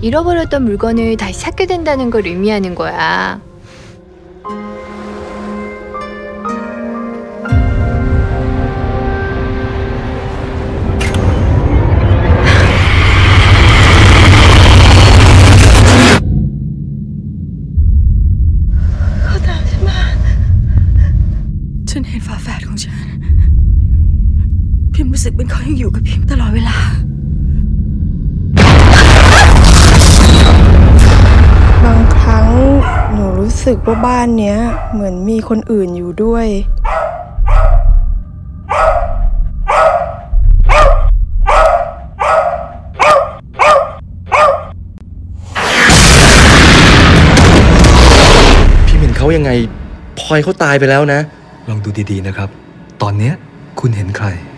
잃어버렸던 물건을 다시 찾게 된다는 걸 의미하는 거야. ฉันเห็นฝาแฝดของฉันพิมรู้สึกเหมือนเขายังอยู่กับพิมตลอดเวลาบางครั้งหนูรู้สึกว่าบ้านเนี้ยเหมือนมีคนอื่นอยู่ด้วยพี่เห็นเขายังไงพลอยเขาตายไปแล้วนะลองดูดีๆนะครับตอนเนี้ยคุณเห็นใคร